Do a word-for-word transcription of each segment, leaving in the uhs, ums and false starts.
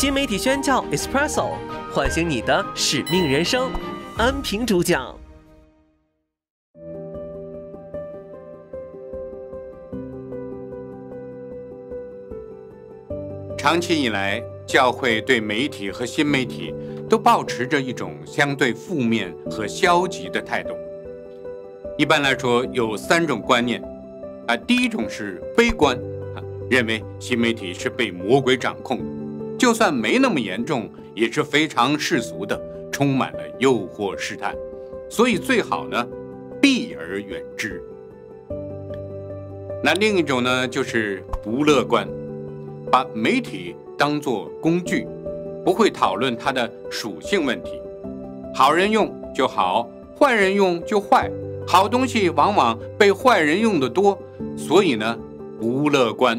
新媒体宣教 Espresso， 唤醒你的使命人生。安平主讲。 长期以来，教会对媒体和新媒体都保持着一种相对负面和消极的态度。一般来说，有三种观念啊。第一种是悲观啊，认为新媒体是被魔鬼掌控的，就算没那么严重，也是非常世俗的，充满了诱惑试探，所以最好呢避而远之。那另一种呢，就是不乐观，把媒体当作工具，不会讨论它的属性问题。好人用就好，坏人用就坏，好东西往往被坏人用得多，所以呢不乐观。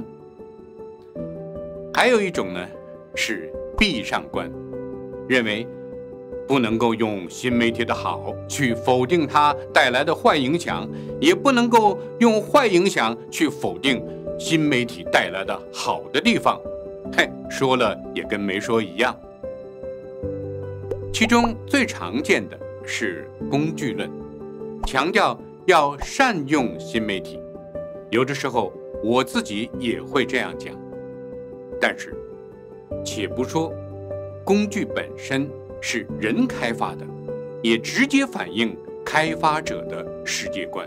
还有一种呢是闭上观，认为不能够用新媒体的好去否定它带来的坏影响，也不能够用坏影响去否定新媒体带来的好的地方。嘿，说了也跟没说一样。其中最常见的是工具论，强调要善用新媒体。有的时候我自己也会这样讲，但是且不说工具本身是人开发的，也直接反映开发者的世界观。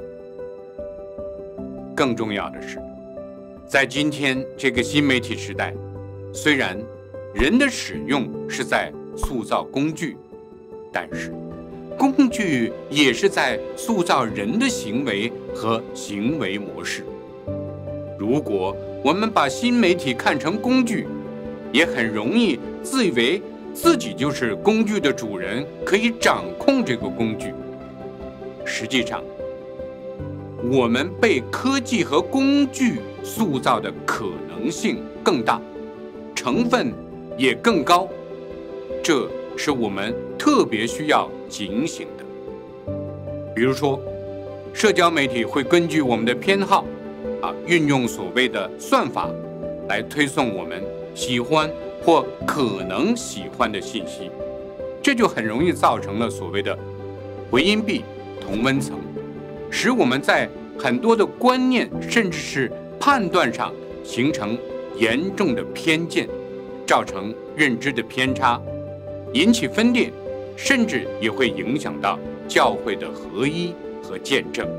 更重要的是，在今天这个新媒体时代，虽然人的使用是在塑造工具，但是工具也是在塑造人的行为和行为模式。如果我们把新媒体看成工具，也很容易自以为自己就是工具的主人，可以掌控这个工具。实际上，我们被科技和工具塑造的可能性更大，成分也更高，这是我们特别需要警醒的。比如说，社交媒体会根据我们的偏好啊，运用所谓的算法来推送我们喜欢或可能喜欢的信息，这就很容易造成了所谓的回音壁、同温层，使我们在很多的观念甚至是判断上形成严重的偏见，造成认知的偏差，引起分裂，甚至也会影响到教会的合一和见证。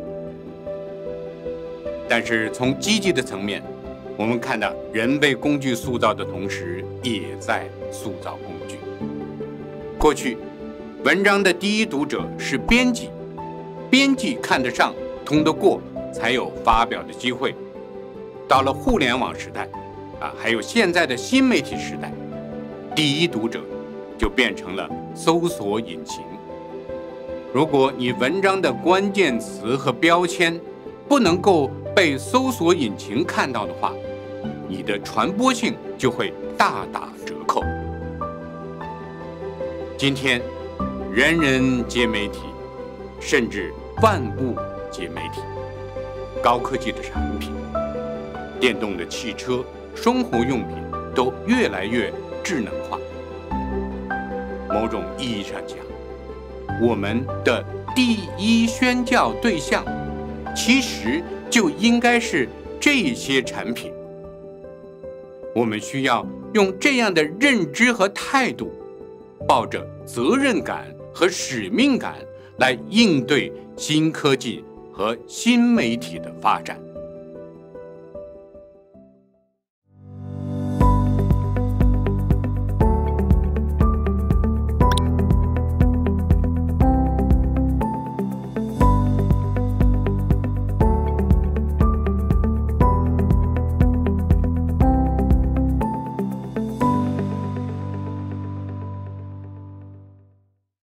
但是从积极的层面，我们看到人被工具塑造的同时，也在塑造工具。过去，文章的第一读者是编辑，编辑看得上、通得过，才有发表的机会。到了互联网时代，啊，还有现在的新媒体时代，第一读者就变成了搜索引擎。如果你文章的关键词和标签不能够被搜索引擎看到的话，你的传播性就会大打折扣。今天，人人皆媒体，甚至万物皆媒体。高科技的产品、电动的汽车、生活用品都越来越智能化。某种意义上讲，我们的第一宣教对象其实就应该是这些产品。我们需要用这样的认知和态度，抱着责任感和使命感来应对新科技和新媒体的发展。